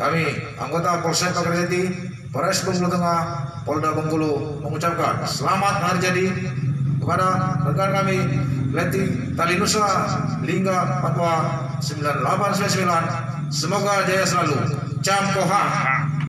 kami anggota Polsek Pagerjati, Polres Bengkulu Tengah, Polda Bengkulu mengucapkan selamat hari jadi kepada rekan kami Leti Talinusa Lingga Papua 9899. Semoga jaya selalu. Cam Koha.